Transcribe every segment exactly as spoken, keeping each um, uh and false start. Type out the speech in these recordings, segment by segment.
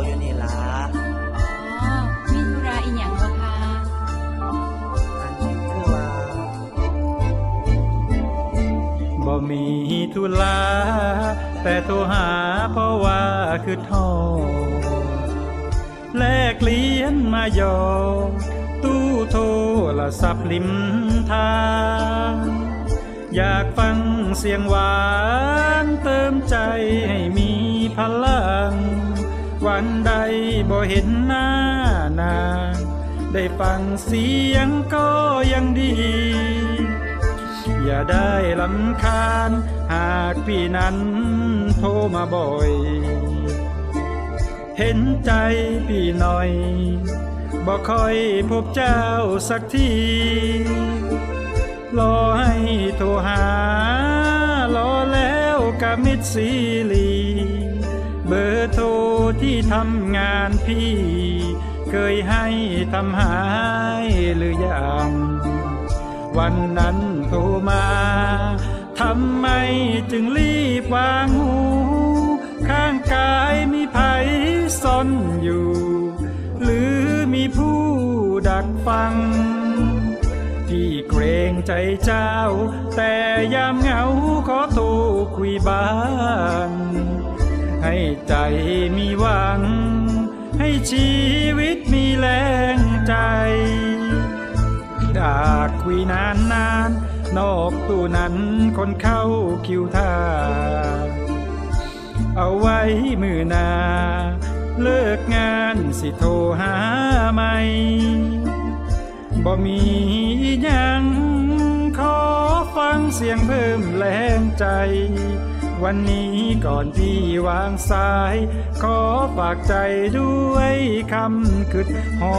อยู่นี่ล่ะอ๋อมีธุระอีหยังบ่คะอันนี้คือว่าบ่มีธุระแต่โทรหาเพราะว่าคือท้อแลกเลียนมายอตู้โทรศัพท์ริมทางอยากฟังเสียงหวานเติมใจให้มีพลังวันใดบ่เห็นหน้านางได้ฟังเสียงก็ยังดีอย่าได้รำคาญหากพี่นั้นโทรมาบ่อยเห็นใจพี่หน่อยบ่ค่อยพบเจ้าสักทีรอให้โทรหารอแล้วกะมิดซีลีเบอร์โทรที่ทำงานพี่เคยให้ทำหายหรือยังวันนั้นโทรมาทำไมจึงรีบวางหูข้างกายมีภัยซ่อนอยู่หรือมีผู้ดักฟังพี่เกรงใจเจ้าแต่ยามเหงาขอโทรคุยบ้างให้ใจมีหวังให้ชีวิตมีแรงใจอยากคุยนานนานนอกตู้นั้นคนเข้าคิวท่าเอาไว้มือหน้าเลิกงานสิโทรหาใหม่บ่มีหยังขอฟังเสียงเพิ่มแรงใจวันนี้ก่อนพี่วางสายขอฝากใจด้วยคำคิดฮอ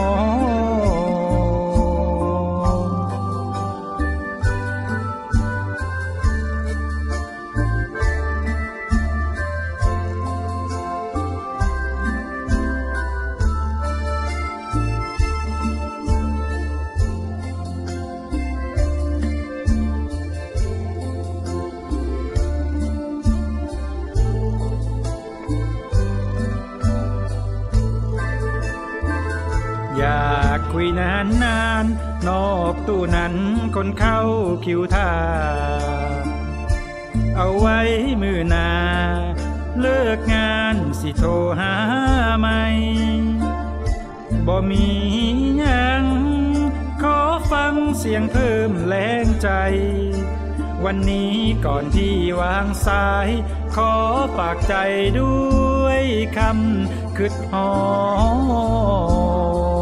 อยากคุยนานนานนอกตู้นั้นคนเข้าคิวท่าเอาไว้มือหน้าเลิกงานสิโทรหาใหม่บ่มีหยังขอฟังเสียงเพิ่มแรงใจวันนี้ก่อนที่วางสายขอฝากใจด้วยคำคิดฮอ